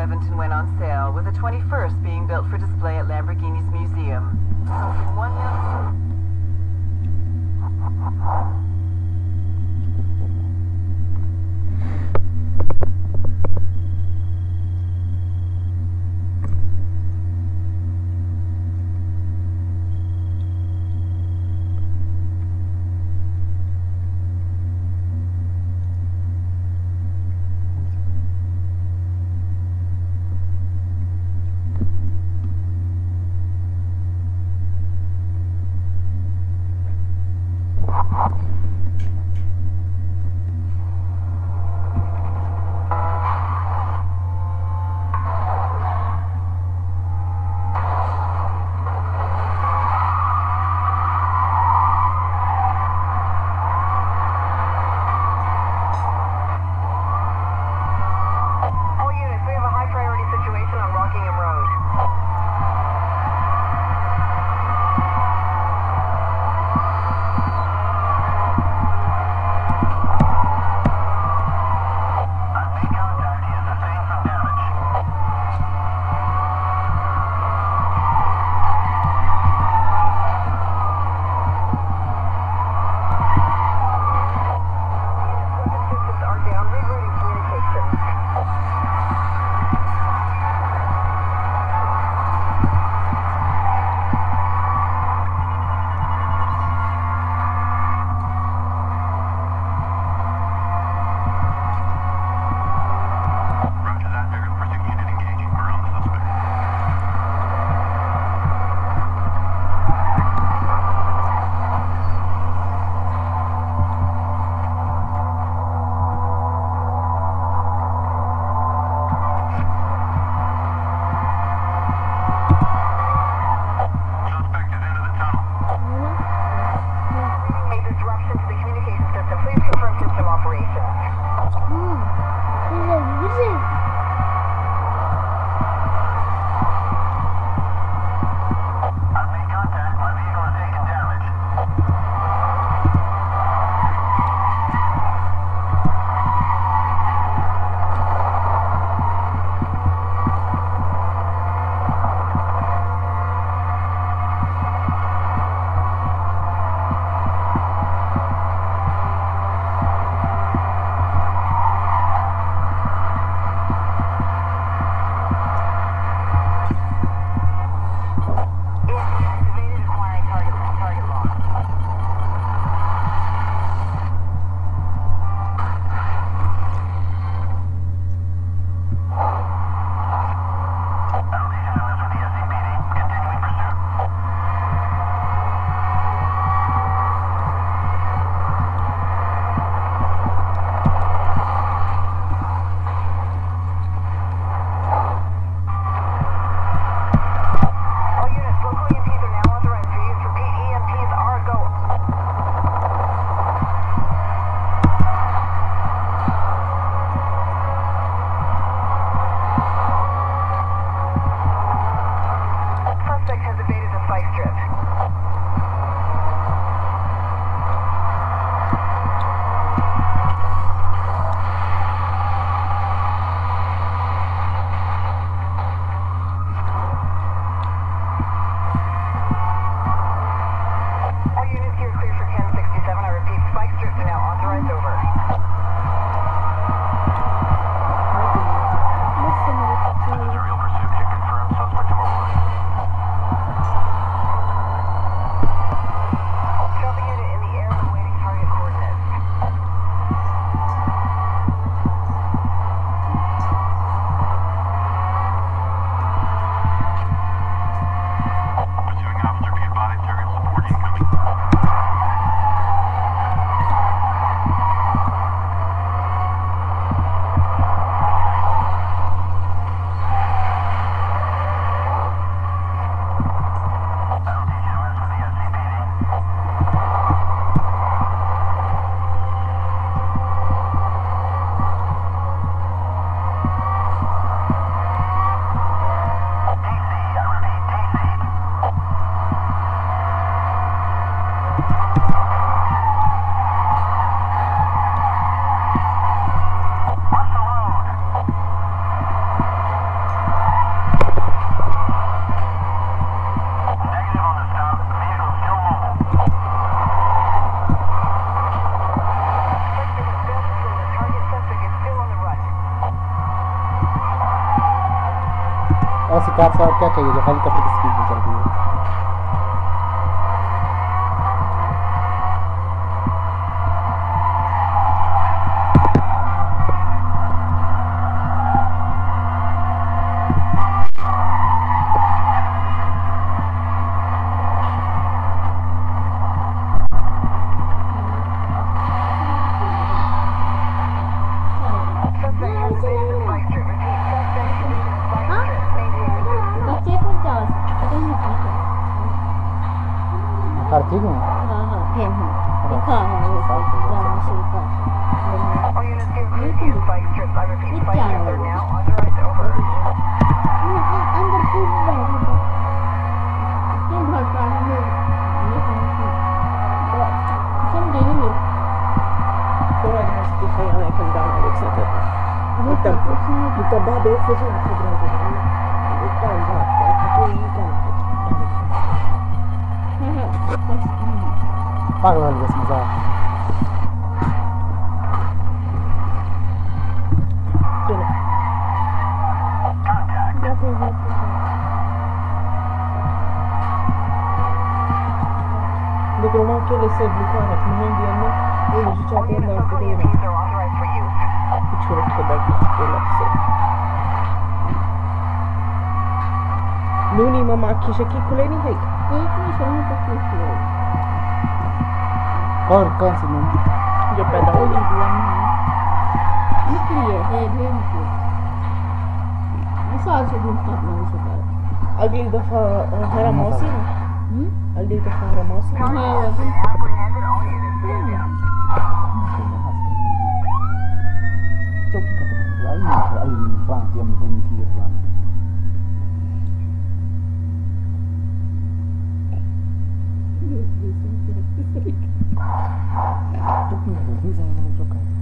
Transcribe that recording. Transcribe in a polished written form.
Leventon went on sale, with the 21st being built for display at Lamborghini's museum. Totaling $1 million. 400 और क्या चाहिए जो helicopter की speed में चल रही है। हर चीज में हाँ हाँ है दिखा है वो ड्रामा शो का All units give routine spike strips. I repeat, ये spike क्या strips है are now authorized to over. अंदर कूद बैठा ये घर का है ये समझे नहीं थोड़ा जहाँ से दिखाई हमें कंधार में देख सकते हैं तो बाद में फिर से खबर है ये टाइम था तो ये क्या पागल वाली बस मजाक। लेकिन वहाँ के लिए सब लिखा है मेहंदी में वो मुझे चाहते हैं ना Critical EMPs are authorized for use. कुछ रखे बैठ के लग से नूनी मामा की शकी खुले नहीं है एक में सोने तक नहीं और कौन सी मूवी जो पैदा हुई हुई निकली है ढेर निकली साल से दिन तक नहीं सका अगली दफा हरा मौसी ना अगली दफा हरा मौसी हाँ अभी Apprehended all units to area. चुप कर आई फ्रांस या मुझे की फ्रांस चुप नहीं चुप कर